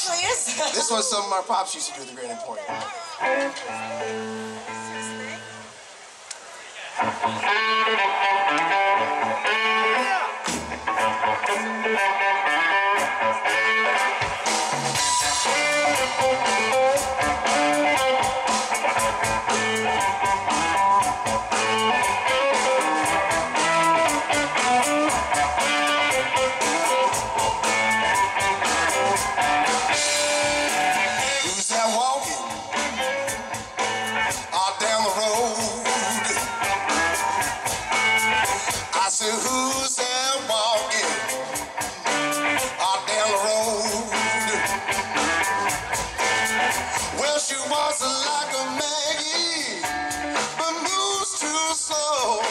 actually is. This was something our pops used to do at the Grand Emporium. Who's there walking out down the road? Well, she was like a Maggie, but moves too slow.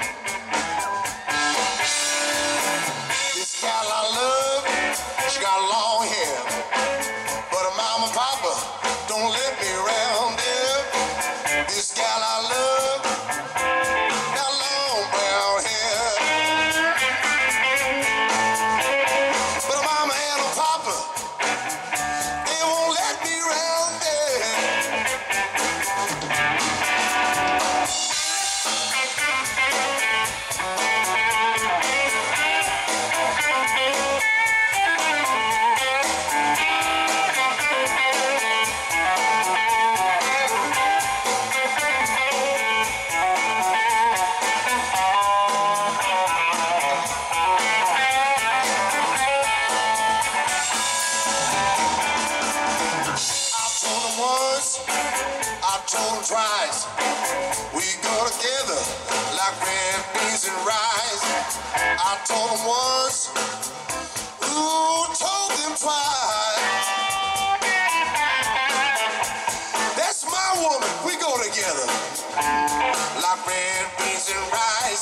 This gal I love, she got long hair, but her mama and papa don't let me around there. This gal I love got long brown hair. I told him twice, we go together like red beans and rice. I told him once, ooh, told him twice. That's my woman, we go together like red beans and rice.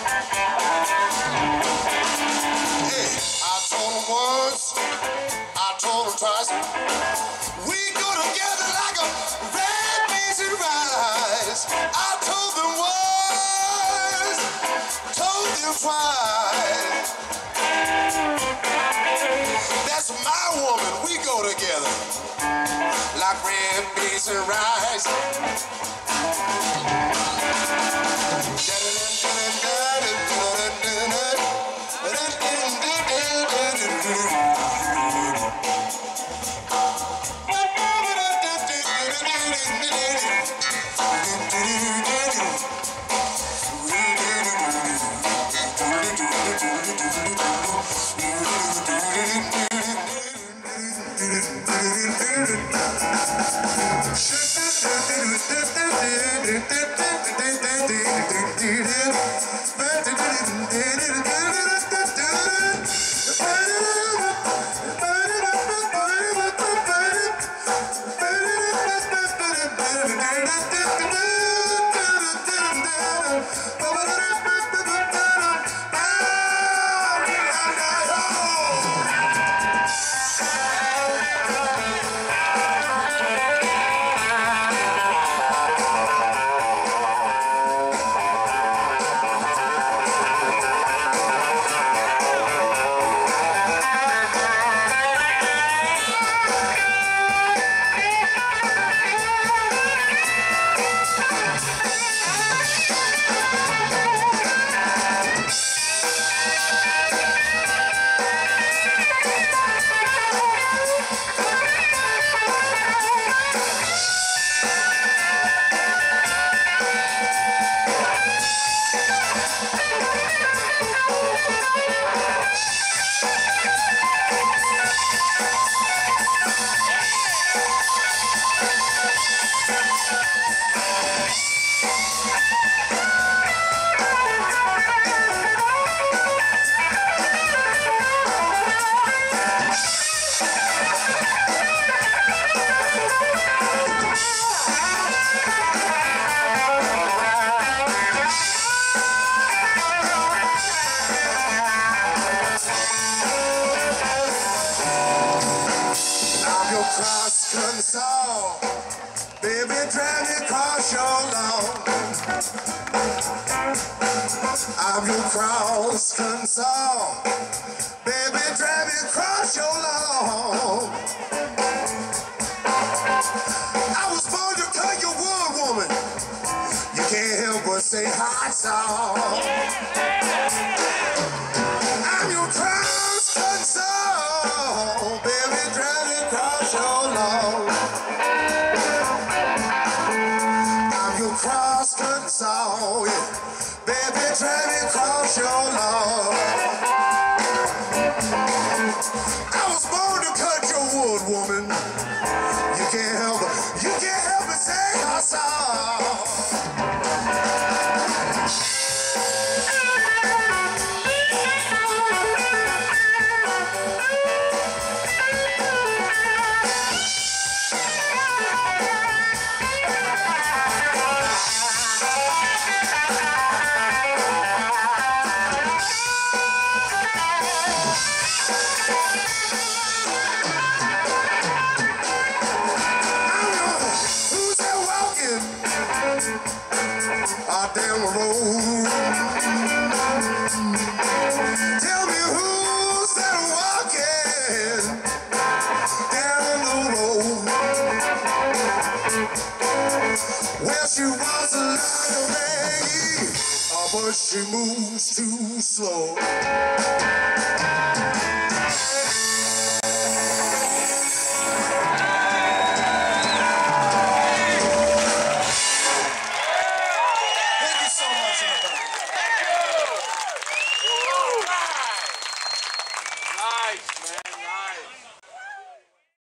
Hey, I told him once, I told him twice, we go together like a red beans and rice. I told them once, told them twice. That's my woman, we go together like red beans and rice. Crosscut saw, baby, drive me across your lawn. I'm your crosscut saw, baby, drive me across your lawn. but say hot song. I'm your cross-cut song, baby, driving across your lawn. I'm your cross-cut song, yeah. Baby, driving across your lawn. I was born to cut your wood, woman. You can't help it, say hot song. Out down the road. Tell me who's that walking down the road? Well, she was a little lady, but she moves too slow.